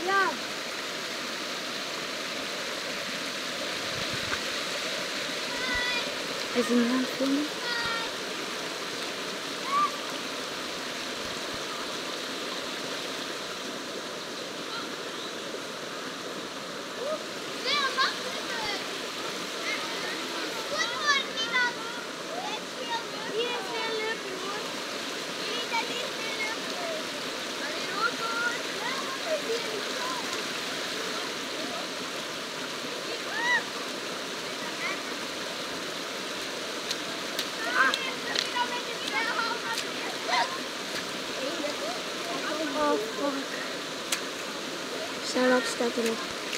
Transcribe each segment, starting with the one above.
Ja. Is hij niet aan het filmen? Oh fuck. Shout-out staat erop.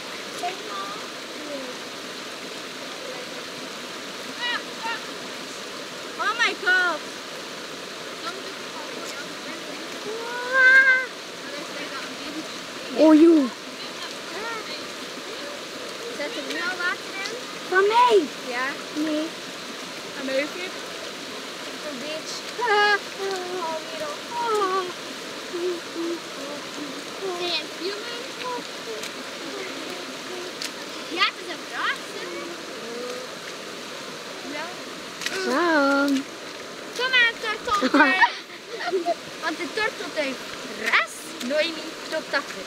Oh my god. Oh joh. Zet er nu al water in? Van mij? Ja. Nee. Een beetje. Een beetje. Ja, het is een verrassing. Ja. Zo. Kom maar, tortel. Want de tortel heeft res, nooit niet tot takken.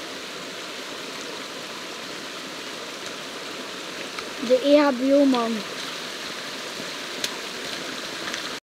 De EHBO-man.